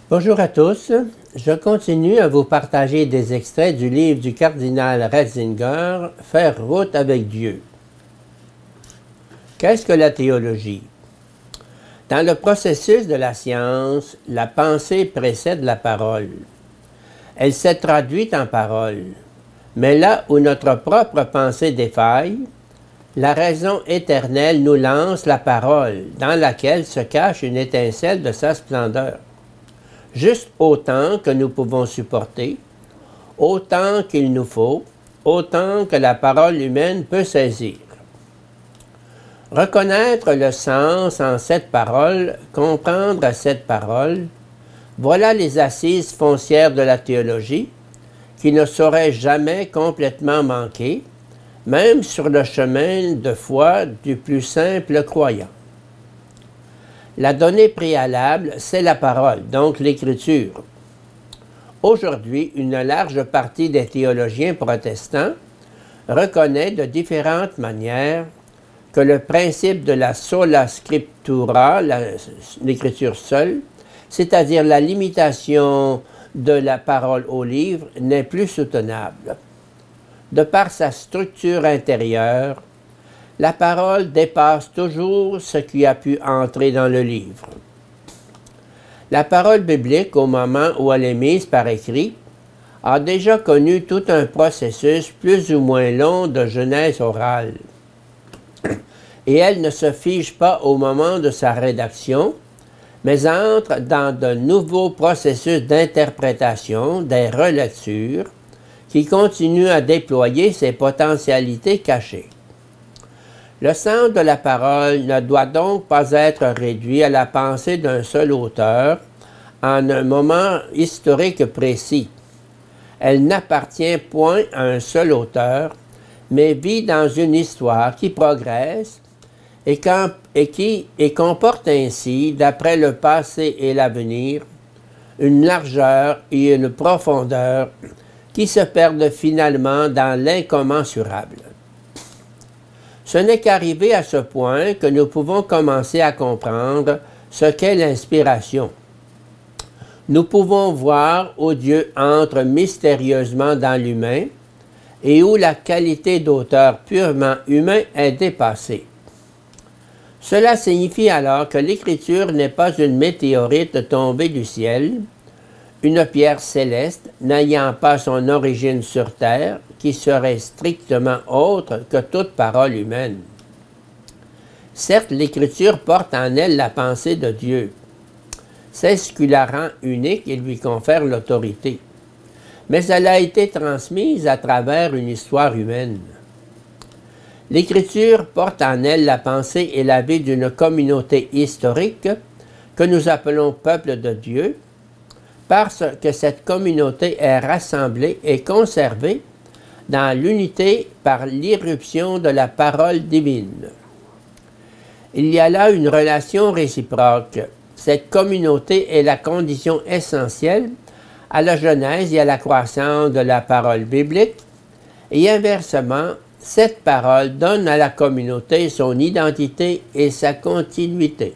Bonjour à tous, je continue à vous partager des extraits du livre du cardinal Ratzinger, « Faire route avec Dieu ». Qu'est-ce que la théologie? Dans le processus de la science, la pensée précède la parole. Elle s'est traduite en parole, mais là où notre propre pensée défaille, la raison éternelle nous lance la parole, dans laquelle se cache une étincelle de sa splendeur. Juste autant que nous pouvons supporter, autant qu'il nous faut, autant que la parole humaine peut saisir. Reconnaître le sens en cette parole, comprendre cette parole, voilà les assises foncières de la théologie qui ne sauraient jamais complètement manquer, même sur le chemin de foi du plus simple croyant. La donnée préalable, c'est la parole, donc l'Écriture. Aujourd'hui, une large partie des théologiens protestants reconnaît de différentes manières que le principe de la sola scriptura, l'écriture seule, c'est-à-dire la limitation de la parole au livre, n'est plus soutenable. De par sa structure intérieure, la parole dépasse toujours ce qui a pu entrer dans le livre. La parole biblique, au moment où elle est mise par écrit, a déjà connu tout un processus plus ou moins long de genèse orale. Et elle ne se fige pas au moment de sa rédaction, mais entre dans de nouveaux processus d'interprétation, des relectures, qui continuent à déployer ses potentialités cachées. Le sens de la parole ne doit donc pas être réduit à la pensée d'un seul auteur en un moment historique précis. Elle n'appartient point à un seul auteur, mais vit dans une histoire qui progresse et comporte ainsi, d'après le passé et l'avenir, une largeur et une profondeur qui se perdent finalement dans l'incommensurable. Ce n'est qu'arrivé à ce point que nous pouvons commencer à comprendre ce qu'est l'inspiration. Nous pouvons voir où Dieu entre mystérieusement dans l'humain et où la qualité d'auteur purement humain est dépassée. Cela signifie alors que l'Écriture n'est pas une météorite tombée du ciel, une pierre céleste n'ayant pas son origine sur terre, qui serait strictement autre que toute parole humaine. Certes, l'Écriture porte en elle la pensée de Dieu. C'est ce qui la rend unique et lui confère l'autorité. Mais elle a été transmise à travers une histoire humaine. L'Écriture porte en elle la pensée et la vie d'une communauté historique que nous appelons peuple de Dieu, parce que cette communauté est rassemblée et conservée dans l'unité par l'irruption de la parole divine. Il y a là une relation réciproque. Cette communauté est la condition essentielle à la genèse et à la croissance de la parole biblique, et inversement, cette parole donne à la communauté son identité et sa continuité.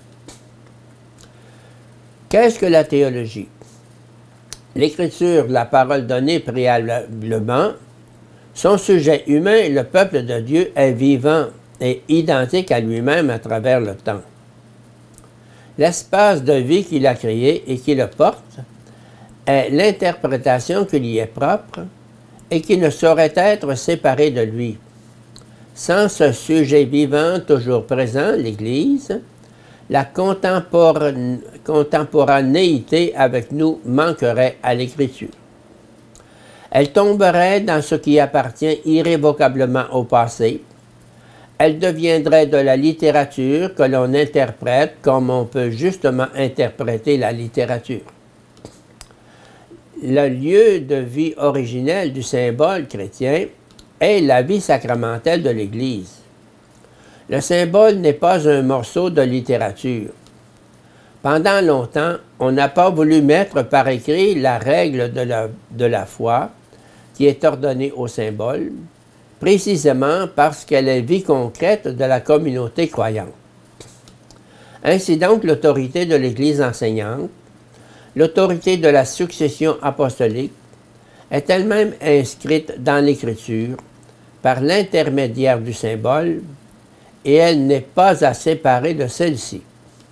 Qu'est-ce que la théologie? L'Écriture, la parole donnée préalablement, son sujet humain, le peuple de Dieu, est vivant et identique à lui-même à travers le temps. L'espace de vie qu'il a créé et qui le porte est l'interprétation qui lui est propre et qui ne saurait être séparée de lui. Sans ce sujet vivant toujours présent, l'Église, la contemporanéité avec nous manquerait à l'Écriture. Elle tomberait dans ce qui appartient irrévocablement au passé. Elle deviendrait de la littérature que l'on interprète comme on peut justement interpréter la littérature. Le lieu de vie originel du symbole chrétien est la vie sacramentelle de l'Église. Le symbole n'est pas un morceau de littérature. Pendant longtemps, on n'a pas voulu mettre par écrit la règle de la foi qui est ordonnée au symbole, précisément parce qu'elle est vie concrète de la communauté croyante. Ainsi donc, l'autorité de l'Église enseignante L'autorité de la succession apostolique est elle-même inscrite dans l'Écriture par l'intermédiaire du symbole et elle n'est pas à séparer de celle-ci.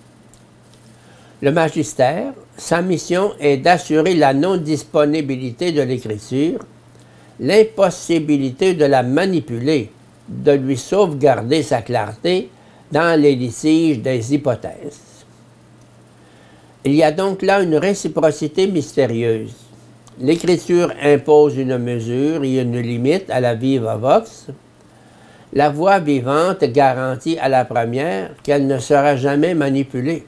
Le magistère, sa mission est d'assurer la non-disponibilité de l'Écriture, l'impossibilité de la manipuler, de lui sauvegarder sa clarté dans les litiges des hypothèses. Il y a donc là une réciprocité mystérieuse. L'Écriture impose une mesure et une limite à la viva vox. La voix vivante garantit à la première qu'elle ne sera jamais manipulée.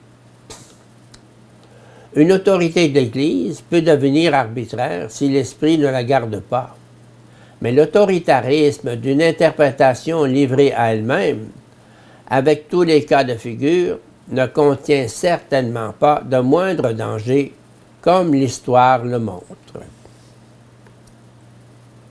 Une autorité d'Église peut devenir arbitraire si l'Esprit ne la garde pas. Mais l'autoritarisme d'une interprétation livrée à elle-même, avec tous les cas de figure, ne contient certainement pas de moindre danger, comme l'histoire le montre.